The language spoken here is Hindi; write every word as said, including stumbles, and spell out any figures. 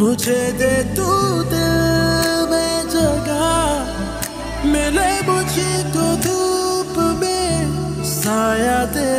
मुझे दे तू दिल में जगह, मिले मुझको धूप में साया दे